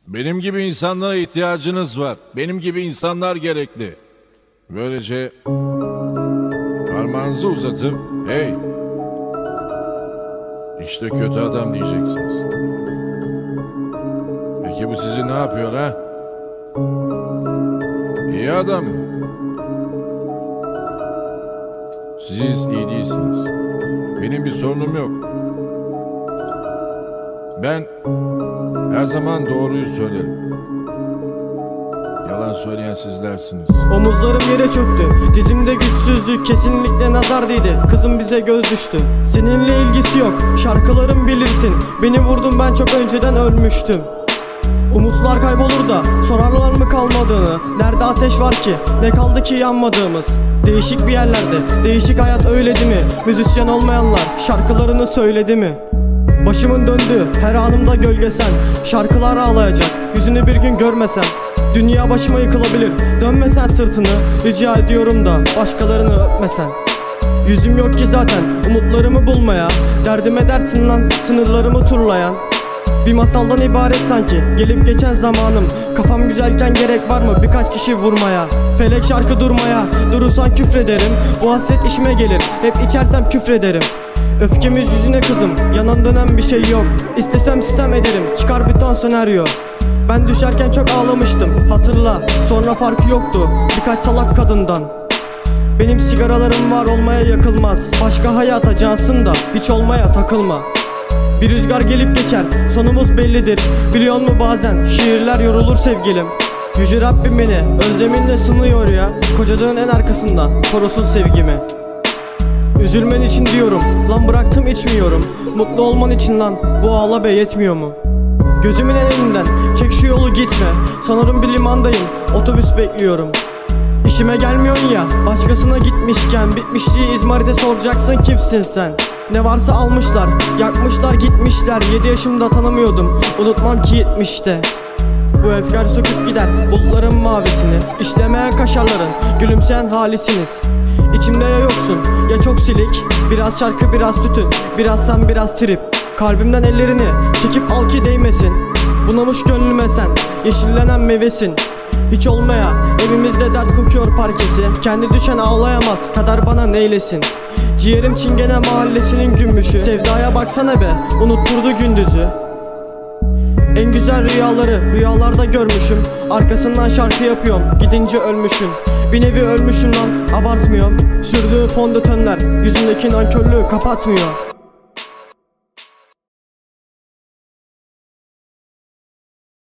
Benim gibi insanlara ihtiyacınız var. Benim gibi insanlar gerekli. Böylece parmağınızı uzatıp hey, işte kötü adam diyeceksiniz. Peki bu sizi ne yapıyor ha? İyi adam mı? Siz iyi değilsiniz. Benim bir sorunum yok. Ben her zaman doğruyu söylerim. Yalan söyleyen sizlersiniz. Omuzlarım yere çöktü, dizimde güçsüzlük, kesinlikle nazar değdi. Kızım bize göz düştü. Seninle ilgisi yok, şarkılarım bilirsin. Beni vurdun, ben çok önceden ölmüştüm. Umutlar kaybolur da sorarlar mı kalmadığını. Nerede ateş var ki, ne kaldı ki yanmadığımız. Değişik bir yerlerde, değişik hayat, öyle değil mi? Müzisyen olmayanlar şarkılarını söyledi mi? Başımın döndüğü her anımda gölgesen. Şarkılar ağlayacak, yüzünü bir gün görmesem. Dünya başıma yıkılabilir, dönmesen sırtını. Rica ediyorum da başkalarını öpmesen. Yüzüm yok ki zaten umutlarımı bulmaya. Derdime dertsin lan, sınırlarımı turlayan. Bir masaldan ibaret sanki gelip geçen zamanım. Kafam güzelken gerek var mı birkaç kişi vurmaya? Felek şarkı durmaya, durursan küfrederim. Bu hasret işime gelir, hep içersem küfrederim. Öfkemiz yüzüne kızım, yanan dönen bir şey yok. İstesem sistem ederim, çıkar bir ton senaryo. Ben düşerken çok ağlamıştım, hatırla. Sonra farkı yoktu birkaç salak kadından. Benim sigaralarım var, olmaya yakılmaz. Başka hayata cansın da hiç olmaya takılma. Bir rüzgar gelip geçer, sonumuz bellidir. Biliyor musun bazen şiirler yorulur sevgilim. Yüce Rabbim beni özleminle sınıyor ya. Kocadığın en arkasında korusun sevgimi. Üzülmen için diyorum, lan bıraktım içmiyorum. Mutlu olman için lan, bu ağla be yetmiyor mu? Gözümün elinden çek şu yolu gitme. Sanırım bir limandayım, otobüs bekliyorum. İşime gelmiyorsun ya, başkasına gitmişken. Bitmişliği izmarite soracaksın, kimsin sen? Ne varsa almışlar, yakmışlar gitmişler. 7 yaşımda tanımıyordum, unutmam ki 70'te. Bu efkar söküp gider bulutların mavisini. İşlemeyen kaşarların gülümseyen halisiniz. İçimde ya yoksun ya çok silik. Biraz şarkı biraz tütün, biraz sen biraz trip. Kalbimden ellerini çekip al ki değmesin. Bunamış gönlüme sen, yeşillenen meyvesin. Hiç olmaya evimizde dert kokuyor parkesi. Kendi düşen ağlayamaz, kader bana neylesin. Ciğerim çingene mahallesinin gümüşü. Sevdaya baksana be, unutturdu gündüzü. En güzel rüyaları rüyalarda görmüşüm. Arkasından şarkı yapıyorum, gidince ölmüşüm. Bir nevi ölmüşüm lan, abartmıyorum. Sürdüğü fondötenler yüzündeki nankörlüğü kapatmıyor.